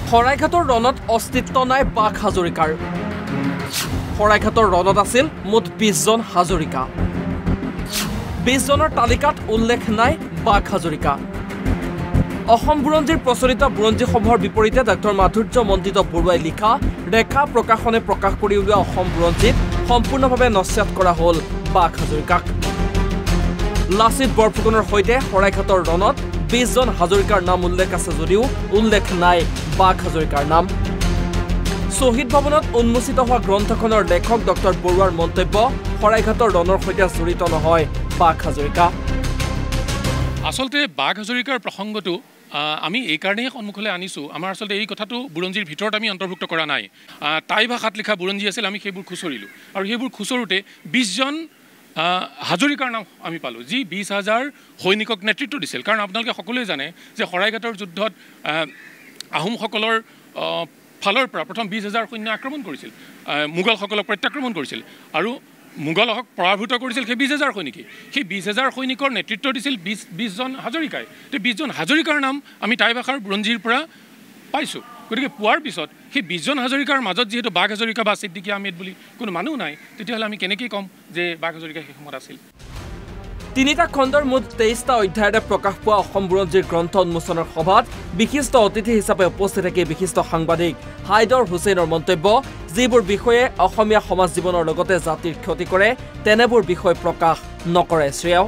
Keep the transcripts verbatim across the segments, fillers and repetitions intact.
শৰাইঘাটৰ ৰণত অস্তিত্ব নাই বাঘ হাজৰিকাৰ শৰাইঘাটৰ ৰণত আছিল মুঠ বিশ জন হাজৰিকা বিশ জনৰ তালিকাত উল্লেখ নাই বাঘ হাজৰিকা অসম বুৰঞ্জীৰ প্ৰচলিত বুৰঞ্জীসমূহৰ বিপৰীতে ডাক্তৰ মাধুৰ্য মণ্ডিত বৰুৱাই লিখা ৰেখা প্ৰকাশনে প্ৰকাশ কৰি উলিওৱা অসম বুৰঞ্জীত সম্পূৰ্ণভাৱে নস্যাৎ কৰা হ'ল বাঘ হাজৰিকাক লাচিত বৰফুকনৰ সৈতে শৰাইঘাটৰ ৰণত বিশ জন হাজৰিকাৰ নাম উল্লেখ আছে যদিও উল্লেখ নাই বাঘ হাজৰিকাৰ নাম শহীদ ভৱনত উন্মোচিত হোৱা গ্ৰন্থখনৰ লেখক ডক্টৰ বৰুৱাৰ মন্তব্য শৰাইঘাটৰ ৰণৰ সৈতে জড়িত নহয় বাঘ হাজৰিকা আসলতে বাঘ হাজৰিকাৰ প্ৰসংগটো আমি এই কাৰণেই সন্মুখলৈ আনিছোঁ আমাৰ আসলতে এই কথাটো বুৰঞ্জীৰ ভিতৰত আমি অন্তৰ্ভুক্ত কৰা নাই টাই ভাষাত লিখা বুৰঞ্জী আছিল আমি সেইবোৰ খুচৰিলোঁ আৰু সেইবোৰ খুচৰোঁতে বিশ জন হাজৰিকাৰ নাম আমি পালোঁ যি বিশ হাজাৰ সৈনিকক নেতৃত্ব দিছিল কাৰণ আপোনালোকে সকলোৱে জানে যে শৰাইঘাটৰ যুদ্ধত আহোমসকলৰ ফালৰ পৰা প্ৰথম বিশ হাজাৰ সৈন্য আক্ৰমণ কৰিছিল মোগলসকলক প্ৰত্যাক্ৰমণ কৰিছিল আৰু মোগলক পৰাভূত কৰিছিল সেই বিশ হাজাৰ সৈনিকে সেই বিশ হাজাৰ সৈনিকৰ নেতৃত্ব দিছিল বিশ বিশজন হাজৰিকাই সেই বিশজন হাজৰিকাৰ নাম আমি টাই ভাষাৰ বুৰঞ্জীৰ পৰা পাইছোঁ গতিকে পোৱাৰ পিছত সেই বিশজন হাজৰিকাৰ মাজত যিহেতু বাঘ হাজৰিকা বা ছিদ্দিকী আহমেদ বুলি কোনো মানুহ নাই তেতিয়াহ'লে আমি কেনেকৈ ক'ম যে বাঘ হাজৰিকা সেই সময়ত আছিল তিনিটা খণ্ডৰ মুঠ তেইছটা অধ্যায়েৰে প্ৰকাশ পোৱা অসম বুৰঞ্জীৰ গ্ৰন্থ উন্মোচনৰ সভাত বিশিষ্ট অতিথি হিচাপে উপস্থিত থাকি বিশিষ্ট সাংবাদিক হাইদৰ হুছেইনৰ মন্তব্য যিবোৰ বিষয়ে অসমীয়া সমাজ জীৱনৰ লগতে জাতিৰ ক্ষতি কৰে তেনেবোৰ বিষয় প্ৰকাশ নকৰে শ্ৰেয়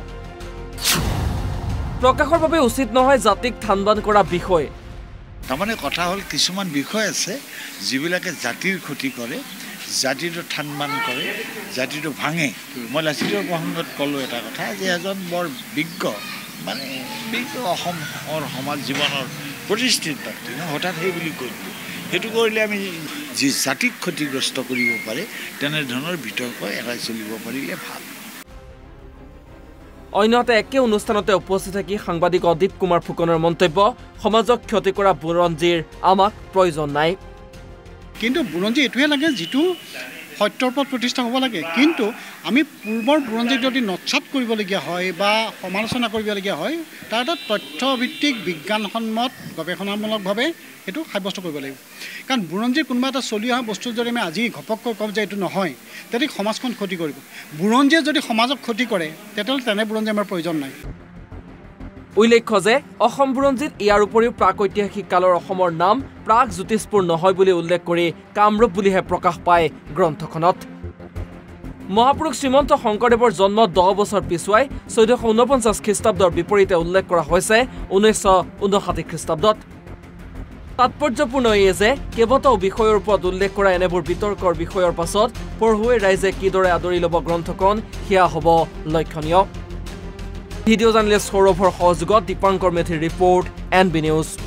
প্ৰকাশৰ বাবে উচিত নহয় জাতিক থানবান কৰা বিষয় তাৰমানে কথা হ'ল কিছুমান বিষয় আছে যিবিলাকে জাতিৰ ক্ষতি কৰে জাতিটো থানবান কৰে জাতিটো ভাঙে মই লাচিতৰ প্ৰসংগত ক'লোঁ এটা কথা যে এজন বৰ বিজ্ঞ মানে বিজ্ঞ অসমৰ সমাজ জীৱনৰ প্ৰতিষ্ঠিত ব্যক্তি হঠাৎ সেই বুলি কৈ দিলোঁ সেইটো কৰিলে আমি যি জাতিক ক্ষতিগ্ৰস্ত কৰিব পাৰে তেনেধৰণৰ বিতৰ্ক এৰাই চলিব পাৰিলে ভাল অন্যহাতে একে অনুষ্ঠানতে উপস্থিত থাকি সাংবাদিক অদিত কুমাৰ ফুকনৰ মন্তব্য সমাজক ক্ষতি কৰা বুৰঞ্জীৰ আমাক প্ৰয়োজন নাই কিন্তু বুৰঞ্জী এইটোহে লাগে যিটো সত্যৰ ওপৰত প্ৰতিষ্ঠা হ'ব লাগে কিন্তু আমি পূৰ্বৰ বুৰঞ্জীক যদি নৎসাত কৰিবলগীয়া হয় বা সমালোচনা কৰিবলগীয়া হয় তাৰ এটা তথ্যভিত্তিক বিজ্ঞানসন্মত গৱেষণামূলকভাৱে সেইটো সাব্যস্ত কৰিব লাগিব কাৰণ বুৰঞ্জীৰ কোনোবা এটা চলি অহা বস্তু যদি আমি আজি ঘপককৈ ক'ম যে এইটো নহয় তেতিয়া সমাজখন ক্ষতি কৰিব বুৰঞ্জীয়ে যদি সমাজক ক্ষতি কৰে তেতিয়াহ'লে তেনে বুৰঞ্জী আমাৰ প্ৰয়োজন নাই উল্লেখ্য যে অসম বুৰঞ্জীত ইয়াৰ উপৰিও প্ৰাক-ঐতিহাসিক কালৰ অসমৰ নাম প্ৰাক জ্যোতিষপুৰ নহয় বুলি উল্লেখ কৰি কামৰূপ বুলিহে প্ৰকাশ পায় গ্ৰন্থখনত মহাপুৰুষ শ্ৰীমন্ত শংকৰদেৱৰ জন্ম দহ বছৰ পিছুৱাই চৈধ্যশ ঊনপঞ্চাছ খ্ৰীষ্টাব্দৰ বিপৰীতে উল্লেখ কৰা হৈছে ঊনৈছশ ঊনষাঠি খ্ৰীষ্টাব্দত তাৎপৰ্যপূৰ্ণ এয়ে যে কেইবাটাও বিষয়ৰ ওপৰত উল্লেখ কৰা এনেবোৰ বিতৰ্কৰ বিষয়ৰ পাছত পঢ়ুৱৈ ৰাইজে কিদৰে আদৰি ল'ব গ্ৰন্থখন সেয়া হ'ব লক্ষণীয় ভিডিঅ' জাৰ্নেলিষ্ট সৌৰভৰ সহযোগত দীপাংকৰ মেধিৰ ৰিপৰ্ট এন বি নিউজ